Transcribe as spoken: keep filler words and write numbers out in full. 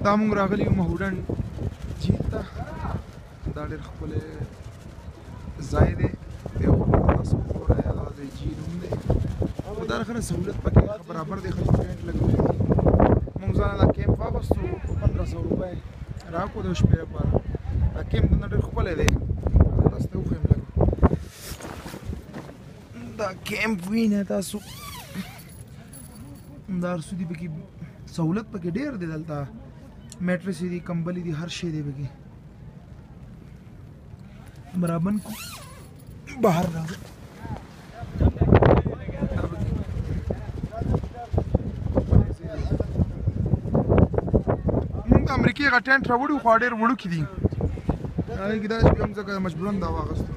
دا مونږ راغلي یو مهوډن جهیل ته دا ډېر ښکلی ځای دی یو تاسو وګورئ دا د جهیل نوم دی خو دا ښه سهولت پکې برابر دی خلکو ټینټ لګولی دي مونږ ځان دا کیمپ واغوستو په پندره سوه روپۍ راکړو د شپې لپاره دا کیمپ دلته ډېر ښکلی دی تاسو ته وښیم لږ دا کیمپ وینئ تاسو دا هر څه دي پکې سهولت پکې ډېر دی دلته میټرسې دي کمبلې دي هر شی دی پکې برابر کو بهر راغی موږ د امریکې هغه ټینټ راوړي خو ډېر وړوکي دي هغې کې دا چې هم ځکه مجبورن دا واخیستو